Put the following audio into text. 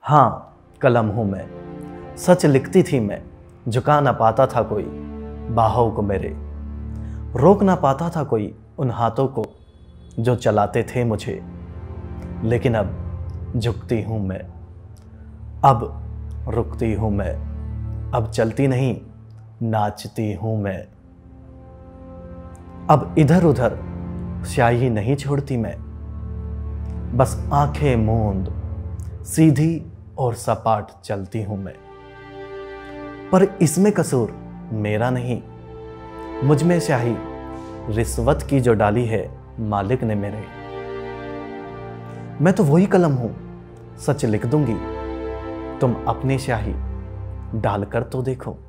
हाँ, कलम हूँ मैं। सच लिखती थी मैं, झुका ना पाता था कोई बाहों को मेरे, रोक ना पाता था कोई उन हाथों को जो चलाते थे मुझे। लेकिन अब झुकती हूँ मैं, अब रुकती हूँ मैं, अब चलती नहीं नाचती हूँ मैं। अब इधर उधर स्याही नहीं छोड़ती मैं, बस आंखें मूंद सीधी और सपाट चलती हूं मैं। पर इसमें कसूर मेरा नहीं, मुझ में स्याही रिश्वत की जो डाली है मालिक ने मेरे। मैं तो वही कलम हूं, सच लिख दूंगी, तुम अपनी स्याही डालकर तो देखो।